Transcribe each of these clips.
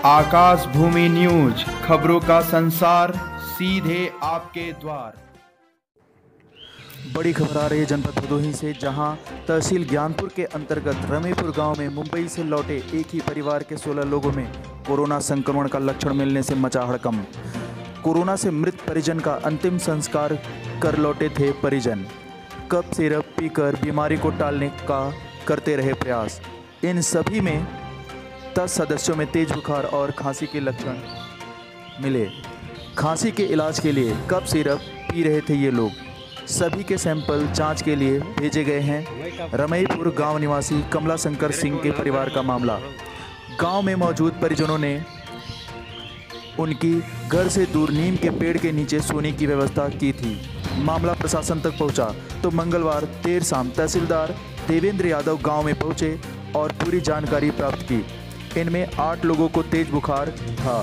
आकाश Bhoomi news, खबरों का संसार सीधे आपके द्वार। बड़ी खबर आ रही है जनपद भदोही से, जहां तहसील ज्ञानपुर के अंतर्गत रमेपुर गांव में मुंबई से लौटे एक ही परिवार के 16 लोगों में कोरोना संक्रमण का लक्षण मिलने से मचा हड़कंप। कोरोना से मृत परिजन का अंतिम संस्कार कर लौटे थे परिजन। कफ सिरप पीकर बीमारी को टालने का करते रहे प्रयास। इन सभी में 10 सदस्यों में तेज बुखार और खांसी के लक्षण मिले। खांसी के इलाज के लिए कफ सिरप पी रहे थे ये लोग। सभी के सैंपल जांच के लिए भेजे गए हैं। रमेपुर गांव निवासी कमला शंकर सिंह के परिवार का मामला। गांव में मौजूद परिजनों ने उनकी घर से दूर नीम के पेड़ के नीचे सोने की व्यवस्था की थी। मामला प्रशासन तक पहुंचा तो मंगलवार देर शाम तहसीलदार देवेंद्र यादव गांव में पहुंचे और पूरी जानकारी प्राप्त की। इनमें 8 लोगों को तेज बुखार था।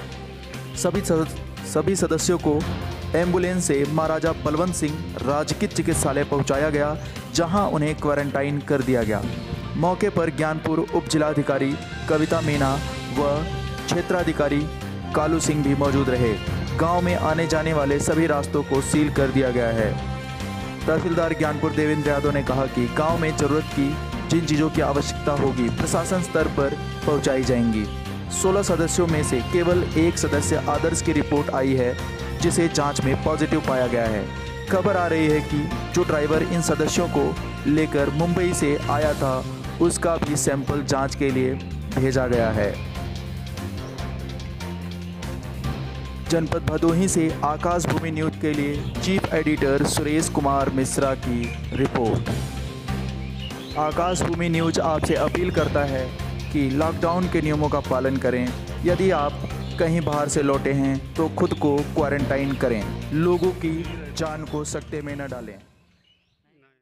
सभी सदस्यों को एम्बुलेंस से महाराजा बलवंत सिंह राजकीय चिकित्सालय पहुंचाया गया, जहां उन्हें क्वारंटाइन कर दिया गया। मौके पर ज्ञानपुर उप जिलाधिकारी कविता मीना व क्षेत्राधिकारी कालू सिंह भी मौजूद रहे। गांव में आने जाने वाले सभी रास्तों को सील कर दिया गया है। तहसीलदार ज्ञानपुर देवेंद्र यादव ने कहा कि गांव में जरूरत की जिन चीज़ों की आवश्यकता होगी प्रशासन स्तर पर पहुंचाई जाएंगी। 16 सदस्यों में से केवल एक सदस्य आदर्श की रिपोर्ट आई है, जिसे जांच में पॉजिटिव पाया गया है। खबर आ रही है कि जो ड्राइवर इन सदस्यों को लेकर मुंबई से आया था, उसका भी सैंपल जांच के लिए भेजा गया है। जनपद भदोही से आकाश भूमि न्यूज के लिए चीफ एडिटर सुरेश कुमार मिश्रा की रिपोर्ट। आकाश भूमि न्यूज आपसे अपील करता है कि लॉकडाउन के नियमों का पालन करें। यदि आप कहीं बाहर से लौटे हैं तो खुद को क्वारंटाइन करें। लोगों की जान को सकते में न डालें।